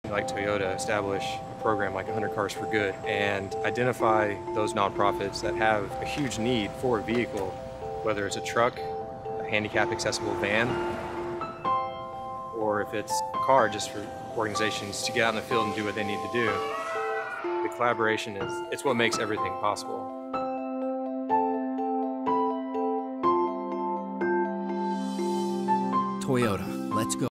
like Toyota establish a program like 100 Cars for Good and identify those nonprofits that have a huge need for a vehicle, whether it's a truck, a handicap accessible van, or if it's a car just for organizations to get out in the field and do what they need to do. The collaboration it's what makes everything possible. Toyota, let's go.